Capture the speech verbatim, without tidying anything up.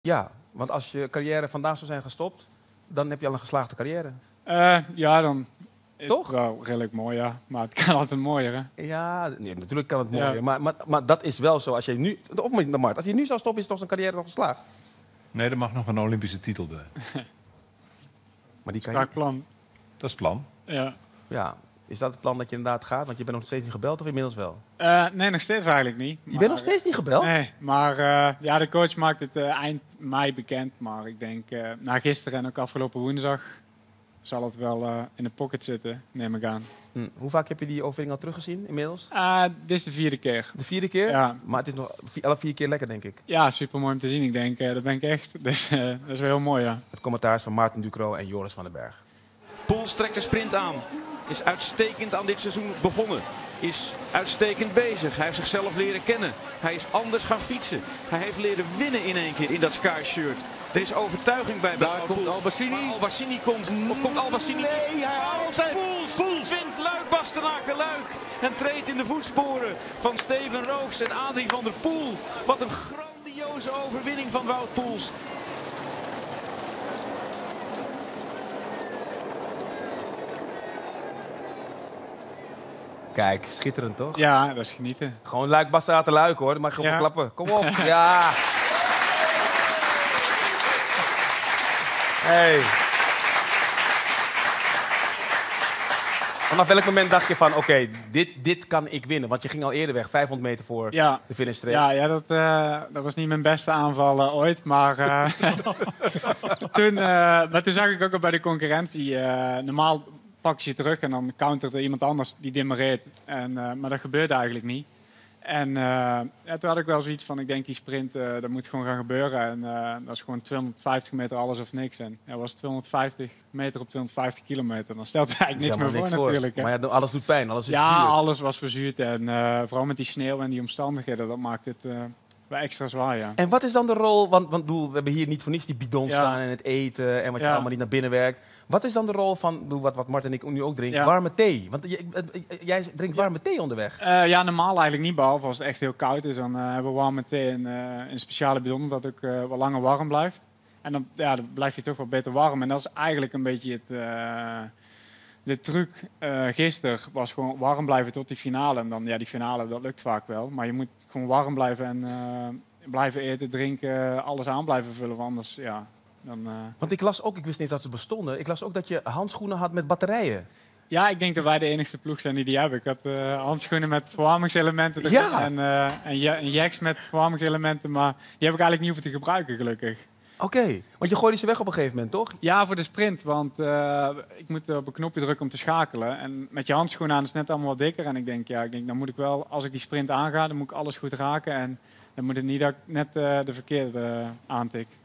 Ja, want als je carrière vandaag zou zijn gestopt, dan heb je al een geslaagde carrière. Uh, ja, dan is Toch? het wel redelijk mooi, ja. Maar het kan altijd mooier, hè? Ja, nee, natuurlijk kan het mooier. Ja. Maar, maar, maar dat is wel zo. Als je nu, of maar, Mart, als je nu zou stoppen, is toch zijn carrière nog geslaagd? Nee, er mag nog een Olympische titel bij. Maar die kan je... Strak plan. Dat is het plan. Ja. Ja. Is dat het plan dat je inderdaad gaat? Want je bent nog steeds niet gebeld of inmiddels wel? Uh, nee, nog steeds eigenlijk niet. Je bent nog steeds niet gebeld? Nee, maar uh, ja, de coach maakt het uh, eind mei bekend. Maar ik denk, uh, na gisteren en ook afgelopen woensdag zal het wel uh, in de pocket zitten, neem ik aan. Hm. Hoe vaak heb je die overwinning al teruggezien inmiddels? Uh, dit is de vierde keer. De vierde keer? Ja. Maar het is nog alle vier keer lekker, denk ik. Ja, super mooi om te zien. Ik denk, uh, dat ben ik echt. Dus uh, dat is wel heel mooi, ja. Het commentaar is van Maarten Ducro en Joris van den Berg. Poels trekt de sprint aan. Is uitstekend aan dit seizoen begonnen. Is uitstekend bezig. Hij heeft zichzelf leren kennen. Hij is anders gaan fietsen. Hij heeft leren winnen in één keer in dat Sky shirt. Er is overtuiging bij. Daar komt Albacini. Maar Albacini komt. Of komt Albacini? Nee, hij haalt Poels. Poels wint Luik Bastenaken Luik. En treedt in de voetsporen van Steven Rooks en Adrie van der Poel. Wat een grandioze overwinning van Wout Poels. Kijk, schitterend toch? Ja, dat is genieten. Gewoon Luik, Bastenaken Luik hoor, dat mag je gewoon Ja. klappen. Kom op. Ja. Hey. Vanaf welk moment dacht je van, oké, okay, dit, dit kan ik winnen? Want je ging al eerder weg, vijfhonderd meter voor Ja. de finishstreep. Ja, ja dat, uh, dat was niet mijn beste aanval uh, ooit. Maar, uh, toen, uh, maar toen zag ik ook al bij de concurrentie, uh, normaal pak je je terug en dan counterde iemand anders die dimmereert. En, uh, maar dat gebeurde eigenlijk niet. En uh, ja, toen had ik wel zoiets van, ik denk die sprint, uh, dat moet gewoon gaan gebeuren. En uh, dat is gewoon tweehonderdvijftig meter alles of niks. En ja, was tweehonderdvijftig meter op tweehonderdvijftig kilometer. Dan stelt het eigenlijk niks meer voor, voor natuurlijk. Hè. Maar ja, alles doet pijn, alles is Ja, zuur. alles was verzuurd. En uh, vooral met die sneeuw en die omstandigheden, dat maakt het uh, wel extra zwaar, ja. En wat is dan de rol, want, want doel, we hebben hier niet voor niets die bidon Ja. staan en het eten en wat je Ja. allemaal niet naar binnen werkt. Wat is dan de rol van, doe, wat, wat Mart en ik nu ook drinken, Ja. warme thee? Want je, jij drinkt warme thee onderweg. Uh, ja, normaal eigenlijk niet, behalve als het echt heel koud is. Dan uh, hebben we warme thee in uh, een speciale bidon, dat ook uh, wat langer warm blijft. En dan, ja, dan blijf je toch wat beter warm. En dat is eigenlijk een beetje het... Uh, de truc uh, gisteren was gewoon warm blijven tot die finale. En dan, ja, die finale, dat lukt vaak wel. Maar je moet gewoon warm blijven en uh, blijven eten, drinken, alles aan blijven vullen. Want anders, ja... Dan, uh... Want ik las ook, ik wist niet dat ze bestonden, ik las ook dat je handschoenen had met batterijen. Ja, ik denk dat wij de enigste ploeg zijn die die hebben. Ik had uh, handschoenen met verwarmingselementen erin Ja. en, uh, en, ja, en jacks met verwarmingselementen, maar die heb ik eigenlijk niet hoeven te gebruiken, gelukkig. Oké, okay. Want je gooide ze weg op een gegeven moment, toch? Ja, voor de sprint, want uh, ik moet op een knopje drukken om te schakelen. En met je handschoenen aan is het net allemaal wat dikker. En ik denk, ja, ik denk, dan moet ik wel, als ik die sprint aanga, dan moet ik alles goed raken. En dan moet het niet dat ik net uh, de verkeerde uh, aantik.